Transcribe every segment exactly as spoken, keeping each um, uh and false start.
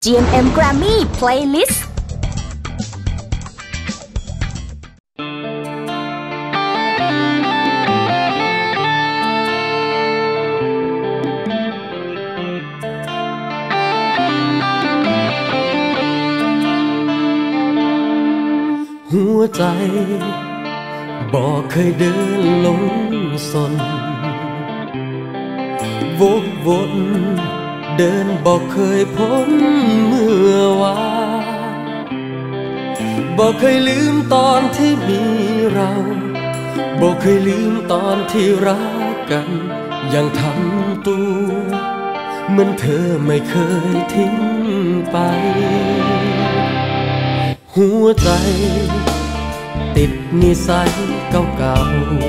จี เอ็ม เอ็ม Grammy Playlist หัวใจบอกเคยเดินหลงสนวกวนเดินบอกเคยพ้นเมื่อวานบอกเคยลืมตอนที่มีเราบอกเคยลืมตอนที่รักกันยังทำตัวเหมือนเธอไม่เคยทิ้งไปหัวใจติดนิสัยเก่า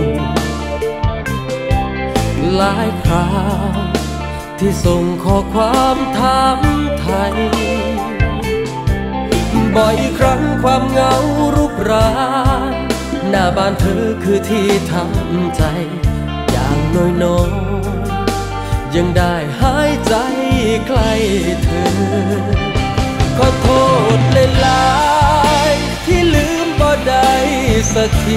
ๆหลายคราวที่ส่งข้อความถามไทยบ่อยครั้งความเหงารุกรานหน้าบ้านเธอคือที่ทำใจอย่างน้อยๆยังได้หายใจใกล้เธอขอโทษหลายๆที่ลืมบ่ได้สักที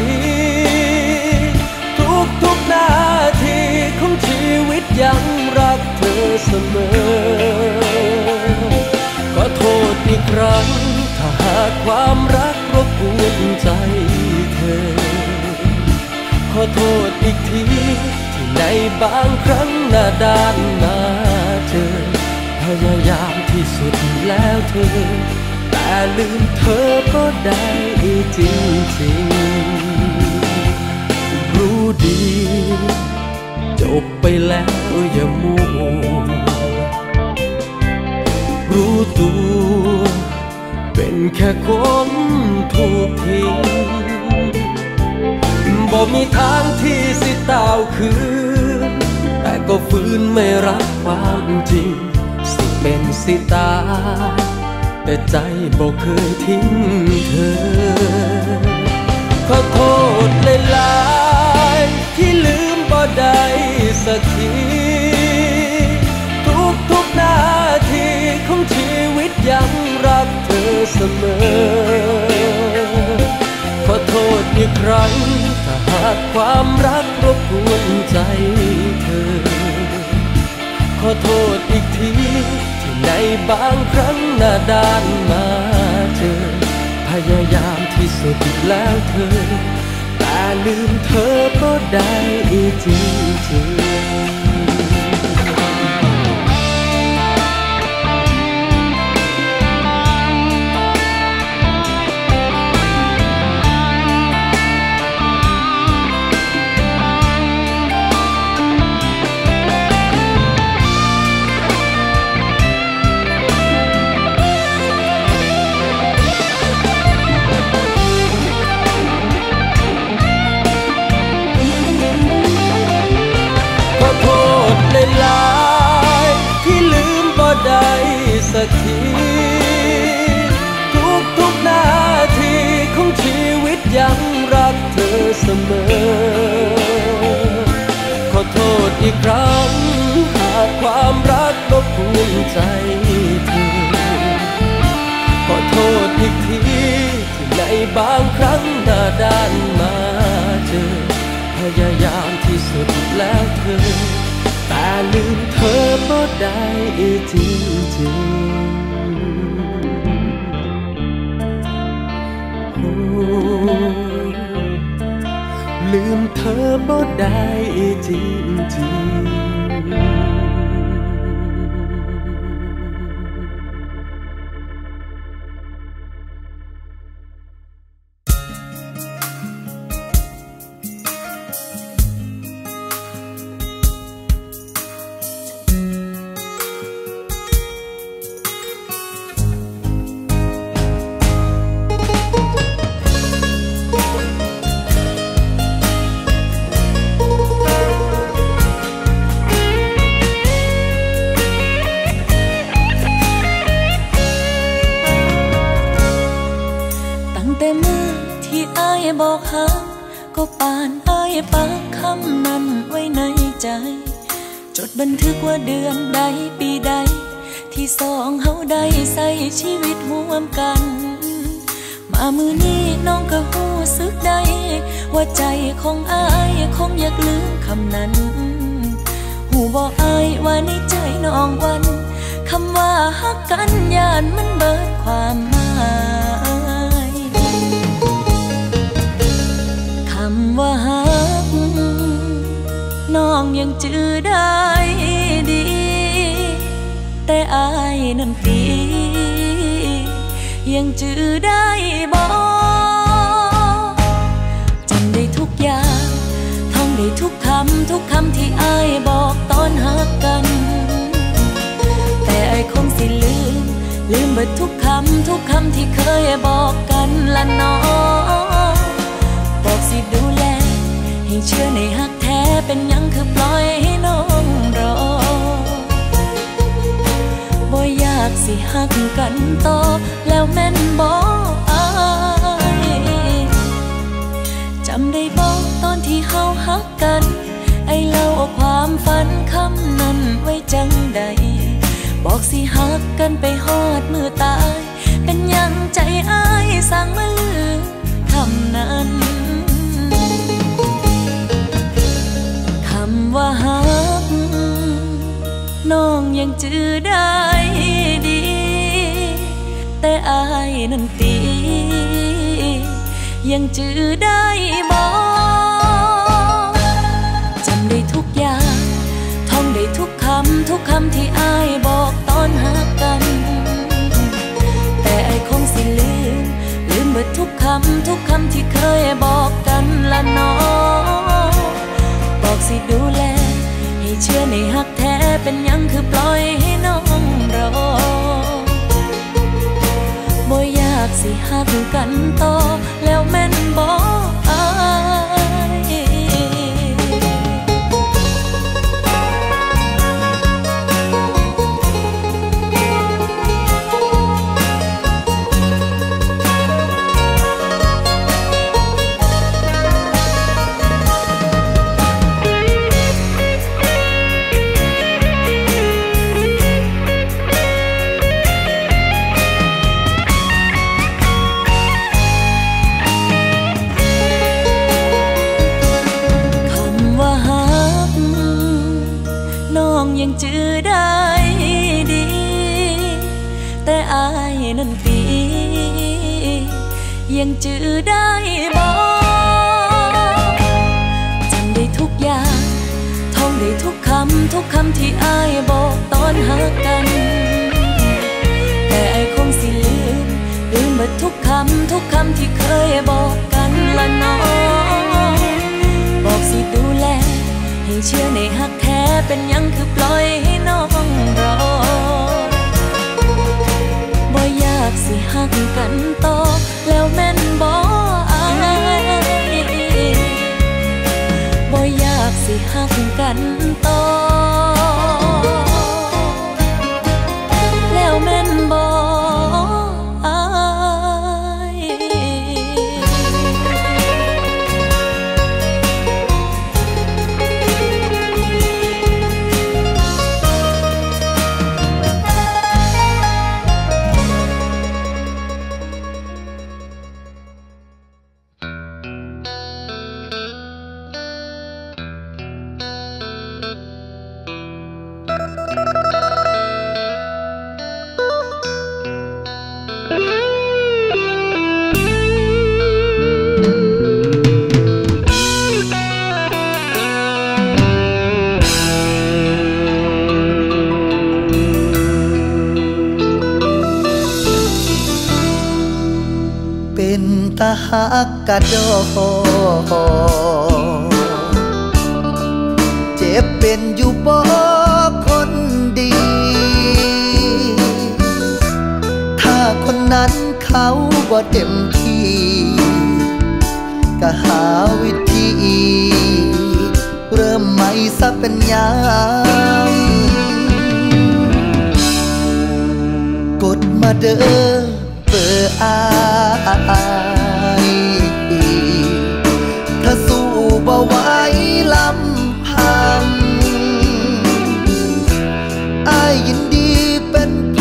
ทุกทุกนาทีของชีวิตยังรักเธอเสมอขอโทษอีกครั้งถ้าหากความรักรบกวนใจเธอขอโทษอีกทีที่ในบางครั้งหน้าด้านหน้าเจอพยายามที่สุดแล้วเธอแต่ลืมเธอก็ได้จริงๆรู้ดีจบไปแล้วอย่ามัวรู้ตัวเป็นแค่คนถูกทิ้งบ่มีทางที่สิตาวคืนแต่ก็ฝืนไม่รับความจริงสิเป็นสิตายแต่ใจบ่เคยทิ้งเธอขอโทษหลายๆที่ลืมบ่ได้สักทีทุกทุกนาทีของชีวิตยังรักเธอเสมอขอโทษอีกครั้งถ้าหากความรักรบกวนใจเธอขอโทษอีกทีที่ในบางครั้งหน้าด้านมาเจอพยายามที่สุดแล้วเธอแต่ลืมเธอก็ได้จริงๆหลายที่ลืมบ่ได้สักทีทุกทุกนาทีของชีวิตยังรักเธอเสมอขอโทษอีกครั้งหากความรักรบกวนใจเธอขอโทษอีกทีที่ในบางครั้งหน้าด้านมาเจอพยายามที่สุดแล้วเธอแต่ลืมเธอบ่ได้จริงๆลืมเธอบ่ได้จริงๆบอกหักก็ปานอ้ายปักคำนั้นไว้ในใจจดบันทึกว่าเดือนใดปีใด ทที่สองเฮาได้ใส่ชีวิตร่วมกันมามือนี้น้องก็รู้สึกได้ว่าใจของอายคงอยากลืมคำนั้นหูบอกอายว่าในใจน้องวันคำว่าฮักกันย่านมันเบิดความหมายคำว่าฮักน้องยังจื้อได้ดีแต่อายนั้นตียังจื้อได้บ่จำได้ทุกอย่างท่องได้ทุกคำทุกคำที่อายบอกตอนฮักกันแต่อายคงสิลืมลืมเบิดทุกคำทุกคำที่เคยบอกกันละน้องบอกสิดูแลให้เชื่อในฮักแท้เป็นยังคือปล่อยให้น้องรอบ่อยากสิฮักกันต่อแล้วแม่นบ่อายจำได้บ่ตอนที่เฮาฮักกันไอ้เล่าความฝันคำนั้นไว้จังใดบอกสิฮักกันไปฮอดมือตายเป็นยังใจอายสั่งมาลืมคำนั้นคำว่าฮักน้องยังจื้อได้ดีแต่อายนั้นตียังจื้อได้บ่จำได้ทุกอย่างท่องได้ทุกคำทุกคำที่อายบอกตอนฮักกันแต่อายคงสิลืมลืมเบิดทุกคำทุกคำที่เคยบอกกันละน้องบอกสิดูแลให้เชื่อในฮักแท้เป็นยังคือปล่อยให้น้องรอบ่อยากสิฮักกันต่อแล้วแม่นบ่อายยังจื้อได้ดีแต่อายนั้นตียังจื้อได้บ่จำได้ทุกอย่างท่องได้ทุกคำทุกคำที่อายบอกตอนฮักกันแต่อายคงสิลืมลืมเบิดทุกคำทุกคำที่เคยบอกกันละน้องบอกสิดูแลให้เชื่อในฮักแท้เป็นยังคือปล่อยให้น้องรอบ่อยากสิฮักกันต่อแล้วแม่นบ่อายบ่อยากสิฮักกันต่อแล้วแม่นบ่อายตาฮักกะดอเจ็บเป็นอยู่บ่คนดี ถ้าคนนั้นเขาบ่เต็มที่ก็หาวิธีเริ่มใหม่ซะเป็นยังกดมาเด้อเบอร์อายถ้าสู้บ่ไหวลำพังอายยินดีเป็นพ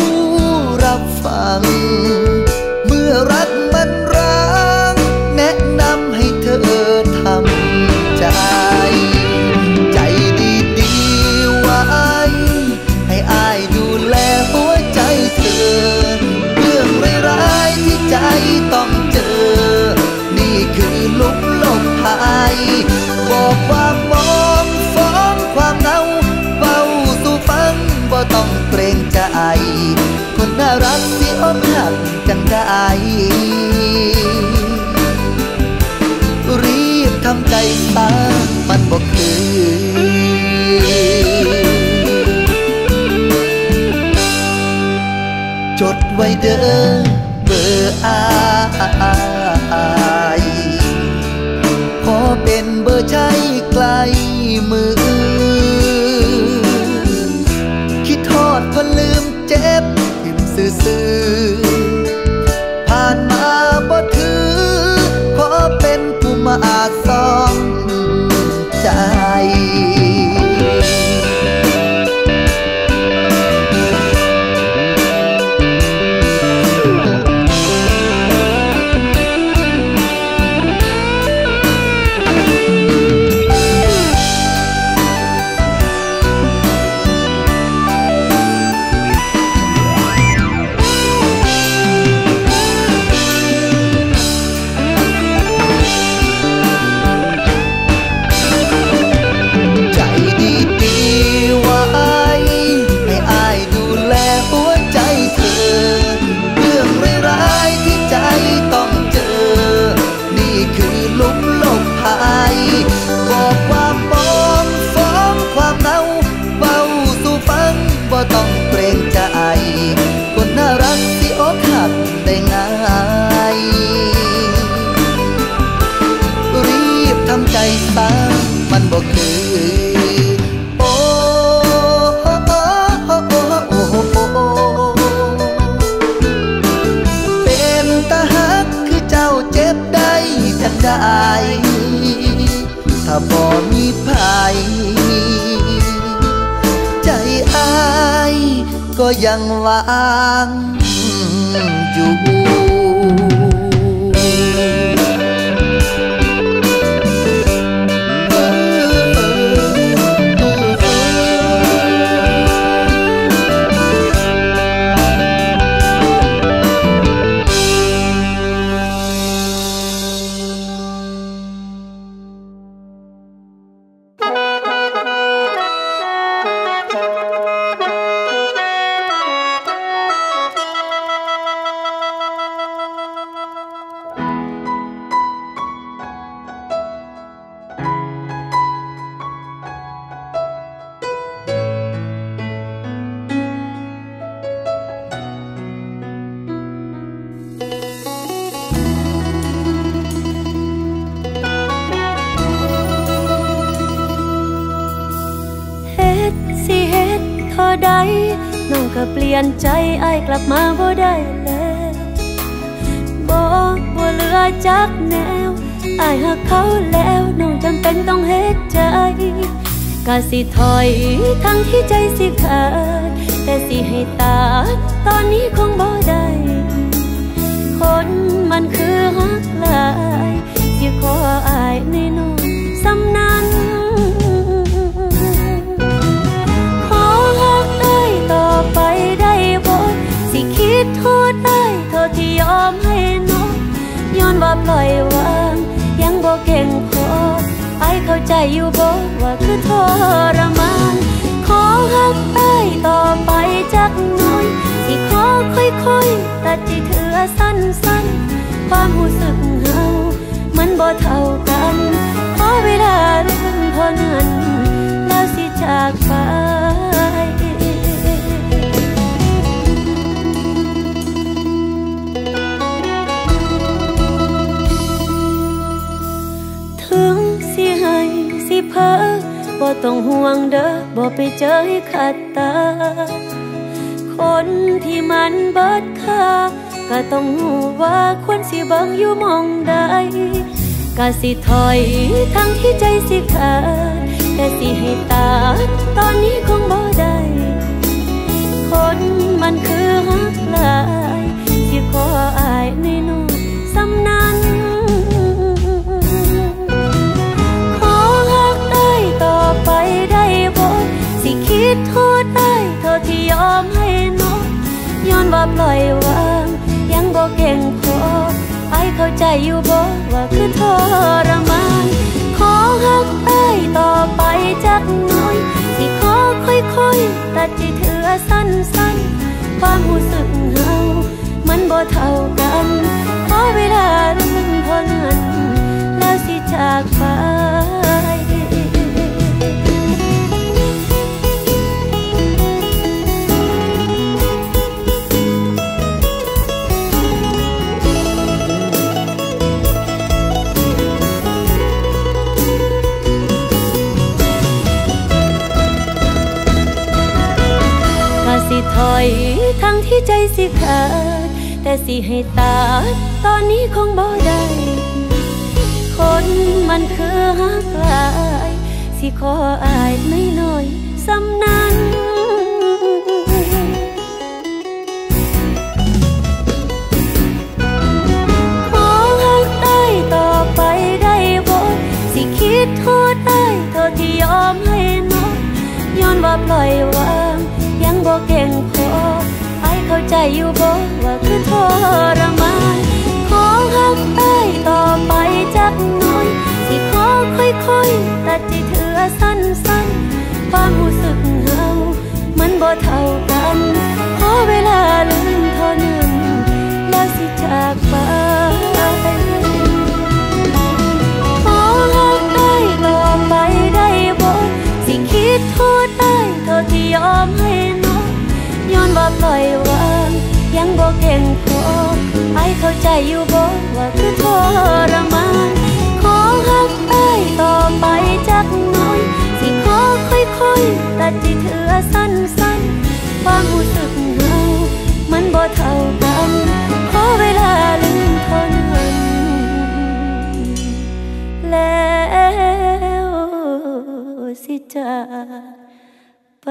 กสิอกหักกันได้รีบทำใจซะมันบ่คือจดไว้เด้อเบอร์อายขอเป็นเบอร์ใช้ไกลมือคิดทอดก็ลืมเจ็บทิมซื่อๆผ่านมาบ่ถือขอเป็นผู้มาสองใจบอกความปองฟ้องความเน่าเบาสู่ฟังบ่ต้องเกรงใจคนน่ารักที่อกหักได้ง่ายรีบทำใจซะมันบ่คือโอ้โอ้โอ้โอ้โอ้เป็นตาฮักคือเจ้าเจ็บได้จังได้ถ้าบ่มีภัยใจอายก็ยังว่างอยู่น้องก็เปลี่ยนใจอ้ายกลับมาบ่ได้แล้วบ่บ่เหลือจักแนวอ้ายหักเขาแล้วน้องจำเป็นต้องเฮ็ดใจก็สิถอยทั้งที่ใจสิขาดแต่สิให้ตาตอนนี้คงบ่ได้คนมันคือหักหลายสิขออ้ายในน้องสำนั้นไปได้บ่สิคิดโทษได้เท่าที่ยอมให้น้องย้อนว่าปล่อยวางยังบ่เก่งพอไอ้เข้าใจอยู่บ่ว่าคือทรมานขอหักได้ต่อไปจักหน่อยสิขอค่อยๆตัดจิตเถือสั้นๆความรู้สึกเฮามันบ่เท่ากันขอเวลาเรื่องเท่านั้นแล้วสิจากไปเพ้อบ่ต้องห่วงเด้อบ่ไปเจอให้ขัดตาคนที่มันเบิดค่าก็ต้องรู้ว่าควรสิเบิ่งอยู่มองใดก็สิถอยทั้งที่ใจสิขาดแต่สิให้ตาตอนนี้คงบ่ได้คนมันคือหักหลายสิขออ้ายในน้องสำนั้นไปได้บ่สิคิดโทษได้เท่าที่ยอมให้น้องย้อนว่าปล่อยวางยังบ่เก่งพอไอ้เข้าใจอยู่บ่ว่าคือทรมานขอหักได้ต่อไปจักหน่อยสิขอค่อยๆตัดจิตเถือสั้นๆความรู้สึกเฮามันบ่เท่ากันขอเวลาลืมเท่านั้นแล้วสิจากไปสิถอยทั้งที่ใจสิขาดแต่สิให้ตาตอนนี้คงบ่ได้คนมันคือหักหลายสิขออายไม่น้อยสำนั้นขอหักได้ต่อไปได้บ่สิคิดโทษได้เท่าที่ยอมให้น้องย้อนว่าปล่อยวางยังบ่เก่งพอไอ้เข้าใจอยู่บ่ว่าคือทรมานขอหักไอ้ต่อไปจักหน่อยสิขอค่อยๆตัดใจเถื่อสั้นๆความรู้สึกเฮามันบ่เท่ากันขอเวลาลืมเท่านั้นแล้วสิจากไปขอหักไอ้ต่อไปได้บ่สิคิดโทษไอ้เท่าที่ยอมให้ย้อนว่าปล่อยวางยังบ่เก่งพอไอ้เข้าใจอยู่บ่ว่าคือทรมานขอหักไอ้ต่อไปจักหน่อยสิขอค่อยๆตัดใจเถื่อสั้นๆความรู้สึกเฮามันบ่เท่ากันขอเวลาลืมเท่านั้นแล้วสิจากไป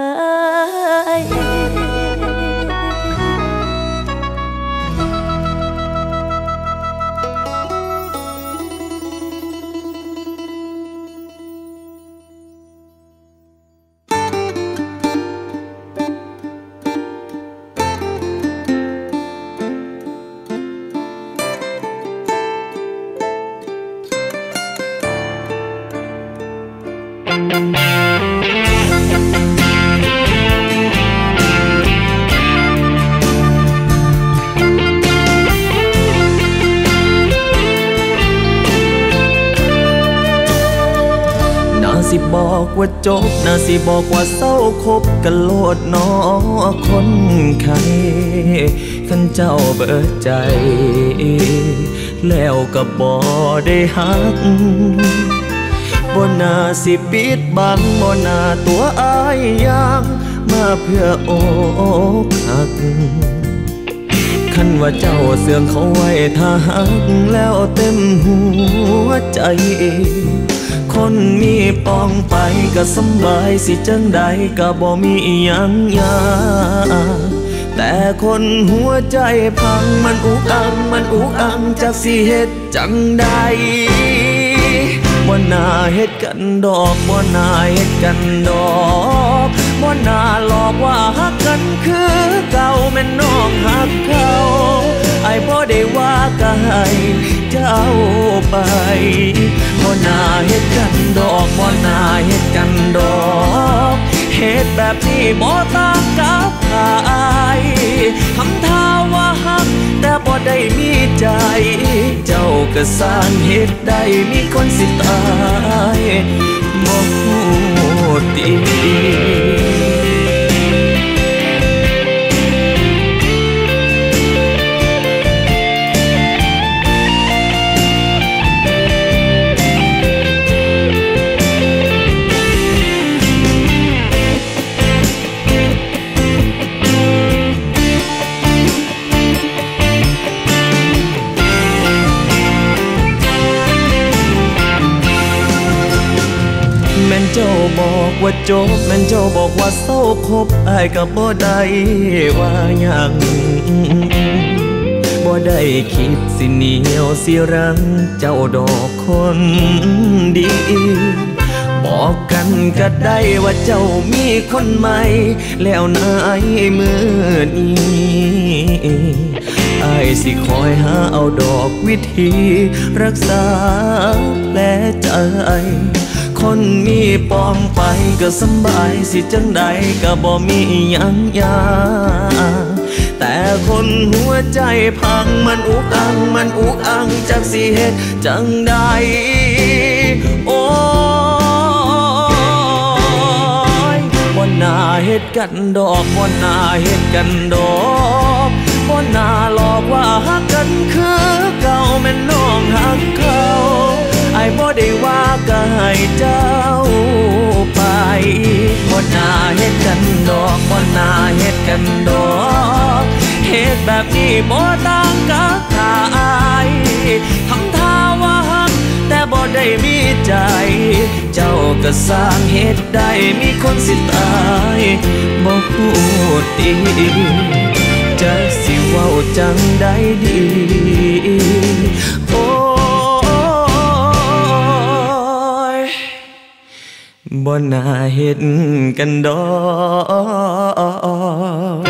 สิบอกว่าจบน่าสิบอกว่าเศร้าคบกันโลดน้อคนไข้ขันเจ้าเบิดใจแล้วก็บ่ได้หักบ่น่าสิปิดบังบ่น่าตัวอายอย่างมาเพื่ออกหักคันว่าเจ้าเสื่องเขาไว้ถ้าหักแล้วเต็มหัวใจคนมีปองไปก็สบายสิจังใดก็บ่มีอิหยังยากแต่คนหัวใจพังมันอุกอังมันอุกอังจักสิเฮ็ดจังใดบ่น่าเฮ็ดกันดอกบ่น่าเฮ็ดกันดอกบ่น่าหลอกว่าฮักกันคือเก่าแม่นน้องฮักเขาไอ้บ่ได้ว่าก็ให้เจ้าไปบ่น่าเฮ็ดกันดอกบ่น่าเฮ็ดกันดอกเฮ็ดแบบนี้บ่ต่างกับใครทำท่าว่าฮักแต่บ่ได้มีใจเจ้าก็สร้างเฮ็ดได้มีคนสิตายบ่ฮู้ติแม่นเจ้าบอกว่าจบแม่นเจ้าบอกว่าเศร้าคบอ้ายก็บ่ได้ว่าหยังบ่ได้คิดสิเหนียวสิรังเจ้าดอกคนดีบอกกันก็ได้ว่าเจ้ามีคนใหม่แล้วนายมือนี้อ้ายสิคอยหาเอาดอกวิธีรักษาแผลใจคนมีปองไปก็สบายสิจังใดก็บ่มีหยังยากแต่คนหัวใจพังมันอุกอังมันอุกอังจากสิเหตุจังใดโอ้ยบ่น่าเฮ็ดกันดอกบ่น่าเฮ็ดกันดอกบ่น่าหลอกว่าฮักกันคือเก่าแม่นน้องฮักเขาไอ้บ่ได้ว่าก็ให้เจ้าไปบ่น่าเฮ็ดกันดอกบ่น่าเฮ็ดกันดอกเฮ็ดแบบนี้บ่ต่างกับตายทำท่าว่าฮักแต่บ่ได้มีใจเจ้าก็สร้างเฮ็ดได้มีคนสิตายบ่ฮู้ดีจะสิเว้าจังใดดีโอ้ยบ่น่าเฮ็ดกันดอก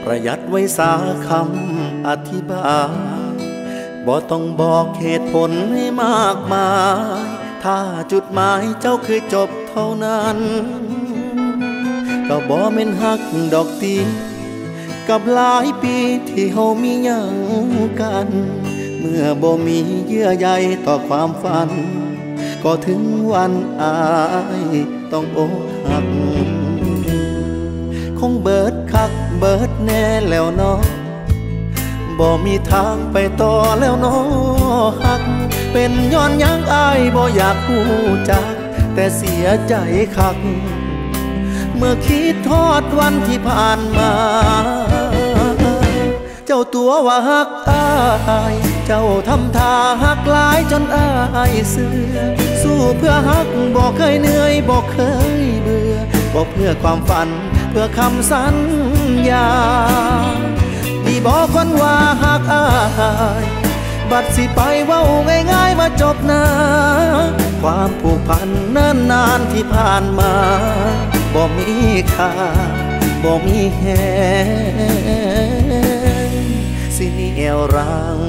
ประหยัดไว้สาคำอธิบายบ่ต้องบอกเหตุผลให้มากมายถ้าจุดหมายเจ้าคือจบเท่านั้นก็บ่แม่นฮักดอกตีกับหลายปีที่เฮามีหยังกันเมื่อบ่มีเยื่อใยต่อความฝันก็ถึงวันอายต้องอกหักคงเบิดคักเบิดแน่แล้วเนาะบ่มีทางไปต่อแล้วเนาะฮักเป็นย้อนยังอายบ่อยากฮู้จักแต่เสียใจคักเมื่อคิดทอดวันที่ผ่านมาเจ้าตัวว่าฮักอายเจ้าทำท่าฮักหลายจนอายเสื่อสู้เพื่อฮักบ่เคยเหนื่อยบ่เคยเบื่อบ่เพื่อความฝันเพื่อคำสัญญาที่บอกคนว่าฮักอายบัดสิไปเว้าง่ายๆมาจบนะความผูกพันเนิ่นนานที่ผ่านมาบ่มีค่าบ่มีแฮงสิเหนี่ยวรัง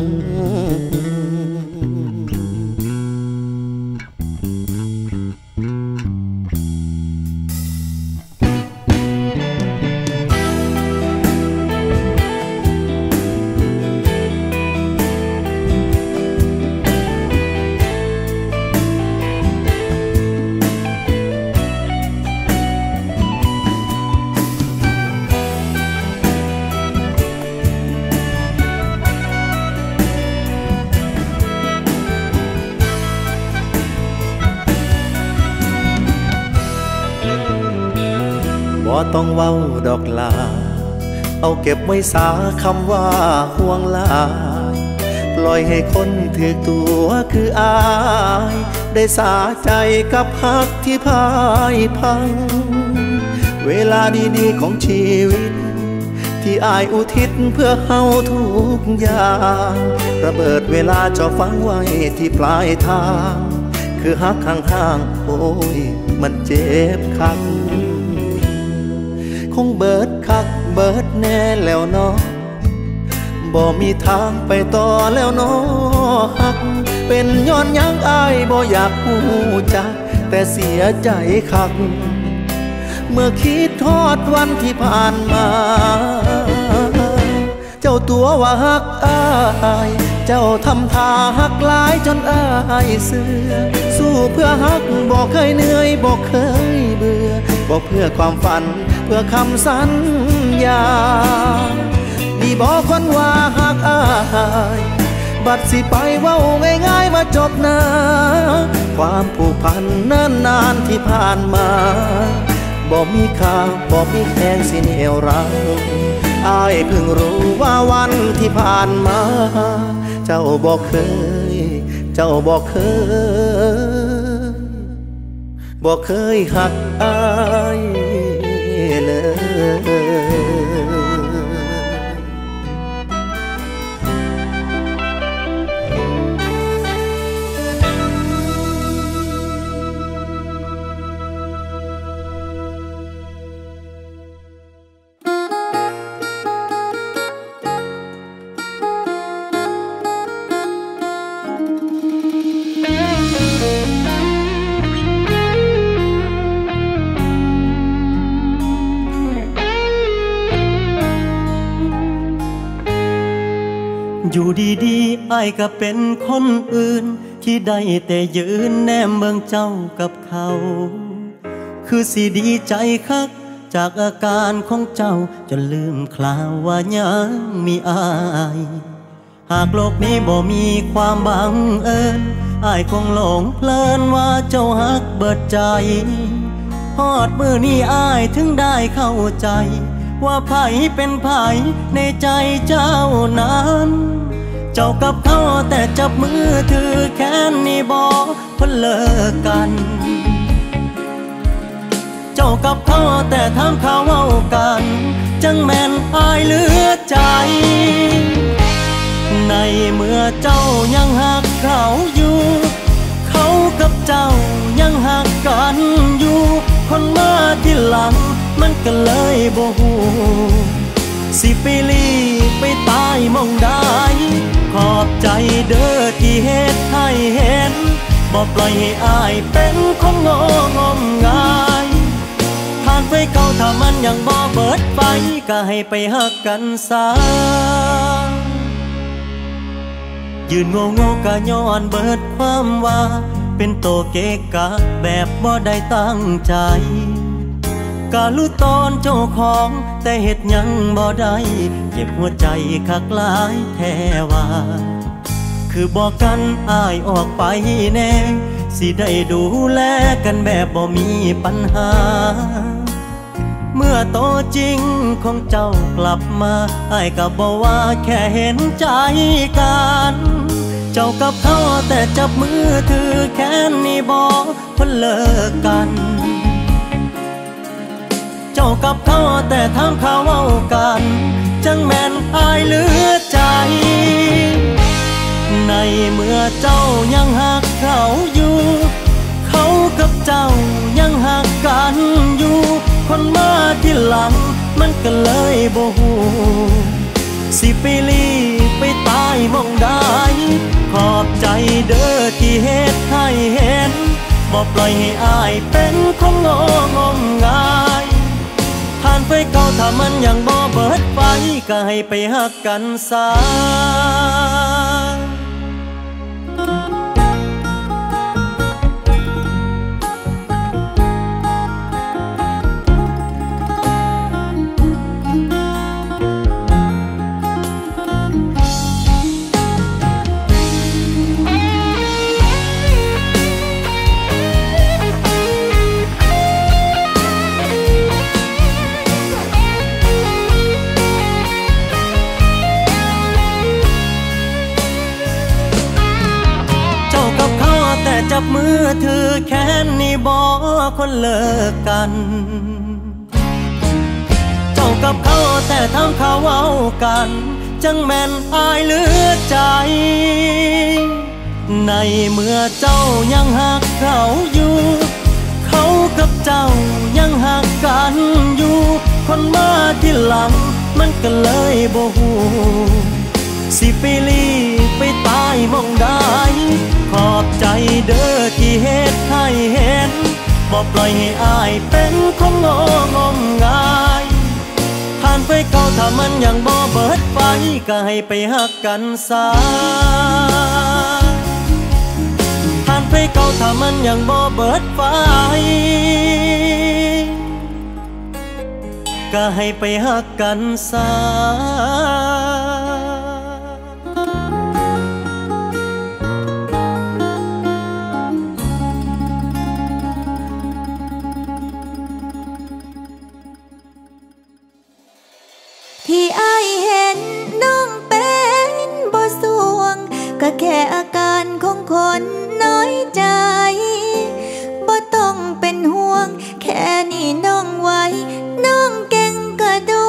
บ่ต้องเว้าดอกลาเอาเก็บไว้สาคำว่าห่วงหลายปล่อยให้คนถือตัวคืออายได้สาใจกับฮักที่พ่ายพังเวลาดีๆของชีวิตที่อายอุทิศเพื่อเฮาทุกอย่างระเบิดเวลาเจ้าฟังไว้ที่ปลายทางคือฮักข้างๆโอ้ยมันเจ็บคักคงเบิดคักเบิดแน่แล้วเนาะบ่มีทางไปต่อแล้วเนาะฮักเป็นย้อนยังอายบ่อยากฮู้จักแต่เสียใจคักเมื่อคิดทอดวันที่ผ่านมาเจ้าตัวว่าฮักอายเจ้าทำท่าฮักหลายจนอายเสื่อสู้เพื่อฮักบ่เคยเหนื่อยบ่เคยเบื่อบ่เพื่อความฝันเพื่อคำสัญญานี่บอกคนว่าฮักอายบัดสิไปเว้าง่ายๆมาจบนะความผูกพันเนิ่นนานที่ผ่านมาบ่มีค่าบ่มีแรงสิเหนี่ยวรังอายเพิ่งรู้ว่าวันที่ผ่านมาเจ้าบ่เคยเจ้าบ่เคยบ่เคยฮักอายเลยอยู่ดีๆอ้ายก็เป็นคนอื่นที่ได้แต่ยืนแนมเบิ่งเจ้ากับเขาคือสิดีใจคักจากอาการของเจ้าจนลืมคลาวว่ายังมีอ้ายหากโลกนี้บ่มีความบังเอิญอ้ายคงหลงเพลินว่าเจ้าฮักเบิดใจฮอดมื้อนี้อ้ายถึงได้เข้าใจว่าไผเป็นไผในใจเจ้านั้นเจ้ากับเขาแต่จับมือถือแค่นี้บ่เพิ่นเลิกกันเจ้ากับเขาแต่ถามเขาเว้ากันจังแม่นอ้ายเหลือใจในเมื่อเจ้ายังหักเขาอยู่เขากับเจ้ายังหักกันอยู่คนมาที่หลังมันก็เลยบ่ฮู้สิไปลีไปตายมองได้ขอบใจเด้อที่เฮ็ดให้เห็นบ่ปล่อยให้อายเป็นคนโง่งมงายทานไฟเก่าถ้ามันยังบ่เบิดไฟก็ให้ไปฮักกันซะยืนโง่โง่ก็ย้อนเบิดความว่าเป็นโตเกะกะแบบบ่ได้ตั้งใจกะรู้ตอนเจ้าของแต่เฮ็ดยังบ่ได้เจ็บหัวใจคักหลายแท้ว่าคือบอกกันอ้ายออกไปแน่สิได้ดูแลกันแบบบ่มีปัญหาเมื่อโตจริงของเจ้ากลับมาอ้ายก็บอกว่าแค่เห็นใจกันเจ้ากับเขาแต่จับมือถือแค่นี้บอกเพิ่นเลิกกันเจ้ากับเขาแต่ทำเขาเว้ากันจังแม่นอายเหลือใจในเมื่อเจ้ายังหักเขาอยู่เขากับเจ้ายังหักกันอยู่คนมาที่หลังมันก็เลยบ่ฮู้สิไปลีไปตายมองได้ขอบใจเด้อที่เฮ็ดให้เห็นบ่ปล่อยให้อายเป็นคนโง่งมงายทานไฟเก่าถ้ามันยังบ่เบิดไฟก็ให้ไปฮักกันซะจับมือถือแค่นี้บอกคนเลิกกันเจ้ากับเขาแต่ทำเขาเว้ากันจังแม่นอายเหลือใจในเมื่อเจ้ายังหักเขาอยู่เขากับเจ้ายังหักกันอยู่คนมาที่หลังมันก็เลยบ่ฮู้สิไปลีไปตายมองได้ขอบใจเด้อที่เฮ็ดให้เห็นบ่ปล่อยให้อายเป็นคนโง่งมงายทานไฟเก่าถ้ามันยังบ่เบิดไฟก็ให้ไปฮักกันซะทานไฟเก่าถ้ามันยังบ่เบิดไฟก็ให้ไปฮักกันซะที่อายเห็นน้องเป็นบ่สวงก็แค่อาการของคนน้อยใจบ่ต้องเป็นห่วงแค่นี้น้องไว้น้องเก่งกระโด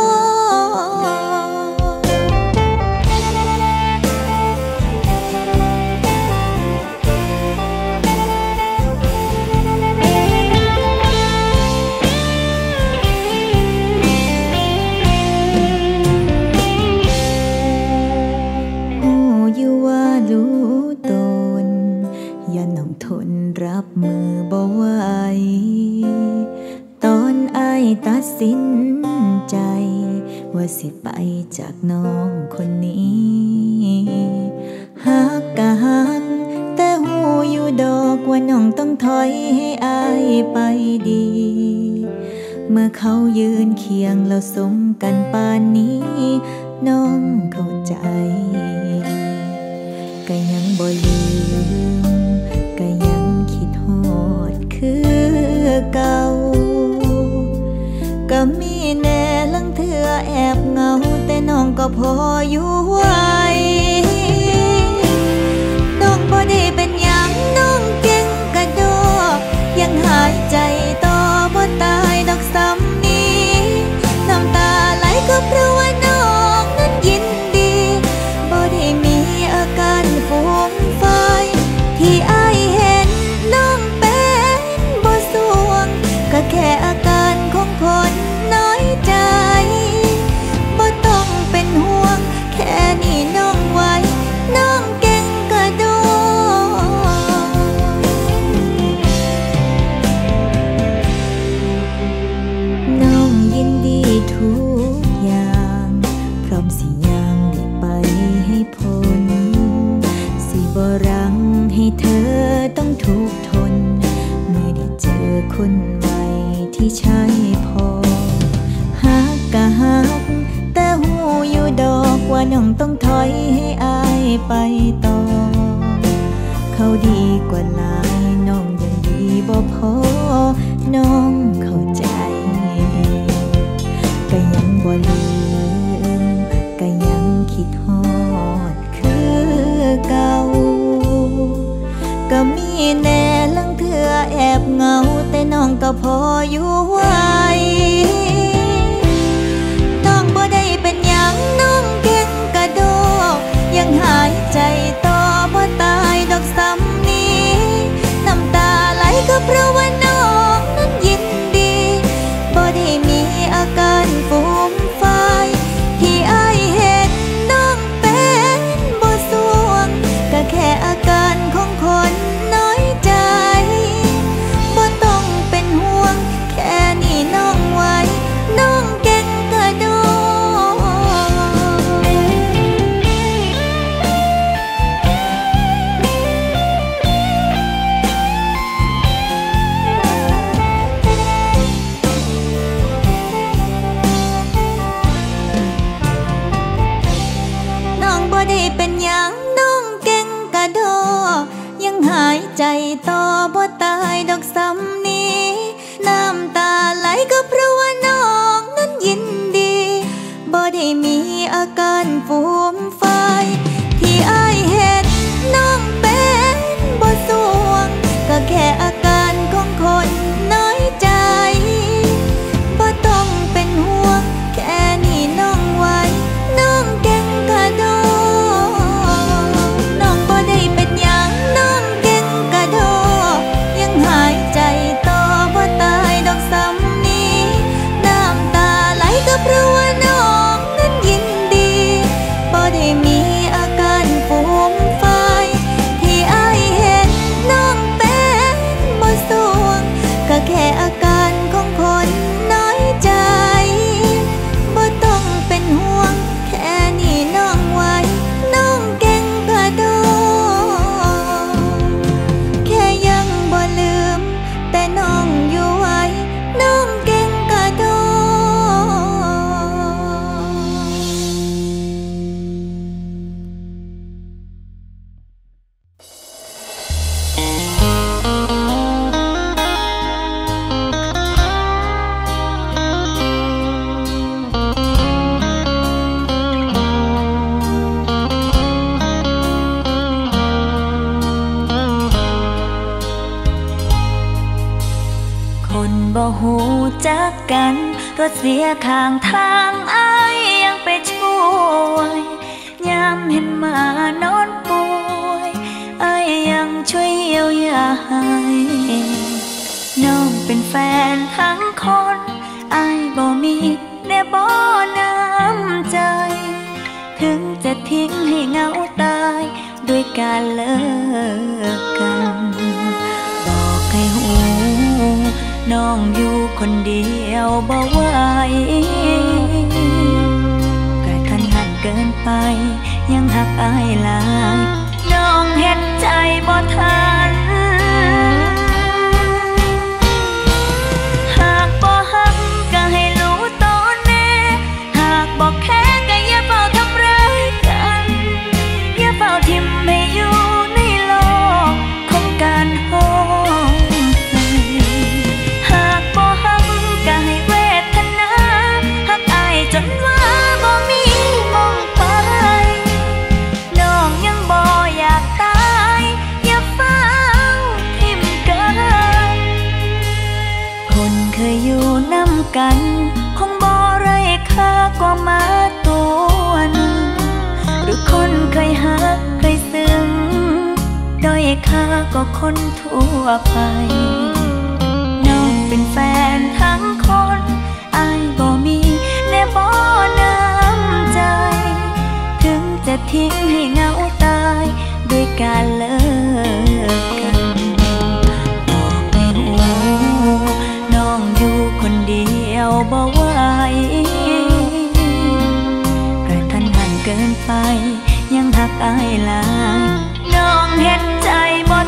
รับมือบ่ไหวตอนอ้ายตัดสินใจว่าสิไปจากน้องคนนี้หักกะหักแต่หูอยู่ดอกว่าน้องต้องถอยให้อ้ายไปดีเมื่อเขายืนเคียงเราสมกันปานนี้น้องเข้าใจก็ยังบ่ลืมก็ยังคิดฮอดคือเก่าก็มีแน่ลังเถื่อแอบเหงาแต่น้องก็พออยู่ไหวน้องบ่ได้เป็นหยังน้องเก่งกระโดดยังหายใจต่อบ่ตายดอกซ้ำนี้น้ำตาไหลก็เพราะว่าน้องนั้นยินดีบ่ได้มีอาการฟุ้งไฟที่อายเห็นน้องเป็นบ่สวงก็แค่อาการของคนน้อยใจบ่ต้องให้เธอต้องทุกข์ทนเมื่อได้เจอคนใหม่ที่ใช่พอฮักกะฮักแต่หูอยู่ดอกว่าน้องต้องถอยให้อายไปต่อเขาดีกว่าหลายน้องยังดีบ่พอน้องเข้าใจก็ยังบ่ลืมก็ยังคิดฮอดคือเก่าก็มีแน่ลังเถื่อแอบเหงาแต่น้องก็พออยู่ไหวน้องบ่ได้เป็นหยังน้องเก่งกระโดดยังหายใจต่อบ่ตายดอกซ้ำนี้น้ำตาไหลก็เพราะว่าน้องนั้นยินดีบ่ได้มีอาการฟูมฟายที่อายเห็นน้องเป็นบ่สวงก็แค่อาการของคนน้อยใจบ่ต้องเป็นห่วงแค่นี้น้องไว้น้องเก่งกระโดน้องบ่ได้เป็นหยังน้องเก่งกระโดยังหายใจต่อบ่ตายดอกซ้ำนี้น้ำตาไหลก็เพราะว่าน้องนั้นยินดีบ่ได้มีอาการฟูมฟายที่อายเห็นน้องเป็นบ่สวงก็แค่อาการของคนน้อยใจบ่ต้องเป็นห่วงแค่นี้น้องไว้น้องเก่งกระโดน้องบ่ได้เป็นหยังน้องเก่งกระโดยังหายใจต่อบ่ตายดอกซ้ำนี้น้ำตาไหลก็เพราะว่าน้องนั้นยินดีบ่ได้มีอาการฟูมฟายที่อายเห็นน้องเป็นบ่สวงก็แค่อาการของคนน้อยใจบ่ต้องเป็นห่วงแค่นี้น้องไว้น้องเก่งกระโดแค่ยังบ่ลืมแต่น้องอยู่ไว้น้องเก่งกระโดคนบ่ฮู้จักกันรถเสียข้างทางอ้ายยังไปช่วยยามเห็นหมานอนป่วยอ้ายยังช่วยเยียวยาให้น้องเป็นแฟนทั้งคนอ้ายบ่มีแน่บ่น้ำใจถึงจะทิ้งให้เหงาตายด้วยการเลิกกันบอกให้หูน้องอยู่คนเดียวบ่ไหวกระทันหันเกินไปยังหักอ้ายหลายน้องเห็นใจบ่ทันหากบ่หักก็ให้รู้ตอนแน่หากบ่แค่ก็อย่าเฝ้าทำร้ายกันอย่าเฝ้าทิ่มให้อยู่ในโลกของการห้องก็ให้เวทนาหักอายจนว่าบ่มีมองไปน้องยังบ่อยากตายอย่าฟังทิ่มกันคนเคยอยู่นำกันคงบ่ไร้ค่ากว่ามาตัวหนึ่งหรือคนเคยหักเคยซึ้งด้อยค่าก็คนทั่วไปน้องเป็นแฟนทั้งคนอ้ายบ่มีแน่บ่น้ำใจถึงจะทิ้งให้เหงาตายด้วยการเลิกกันบอกให้หูน้องอยู่คนเดียวบ่ไหวกระทันหันเกินไปยังหักอ้ายหลายน้องเห็นใจบ่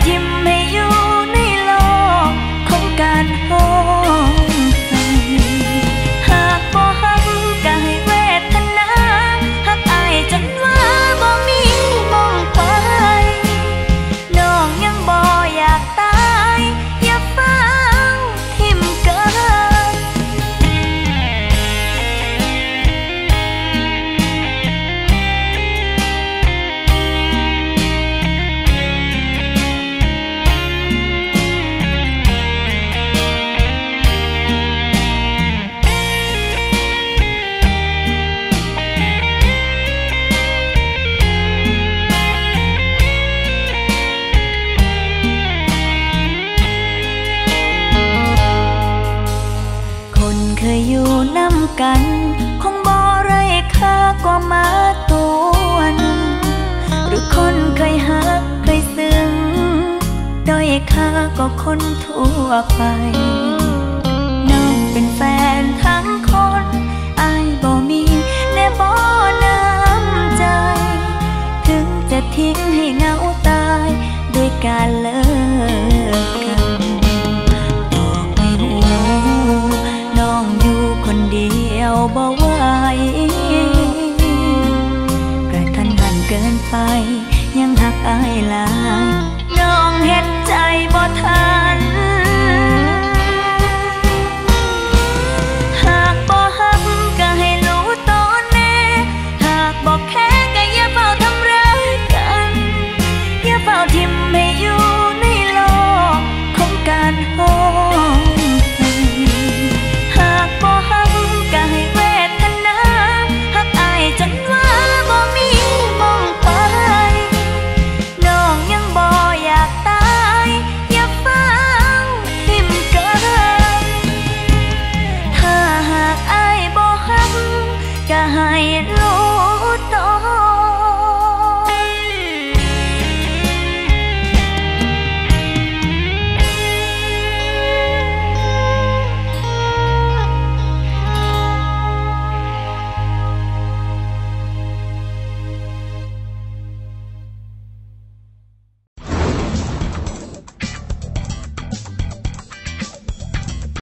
ทิมให้อยู่ในโลกของการห้องไห้หากบ่ฮักก็ให้เวทนาฮักอายจนว่าบ่มีมองไปน้องยังบ่อยากตายอย่าฟังทิมเกินเคยอยู่นำกันคงบ่ไรค่ากว่ามาตัวหนึ่งหรือคนเคยหักเคยซึ้งด้อยค่าก็คนทั่วไปน้องเป็นแฟนทั้งคนอายบ่มีแน่บ่น้ำใจถึงจะทิ้งให้เหงาตายด้วยการเลิก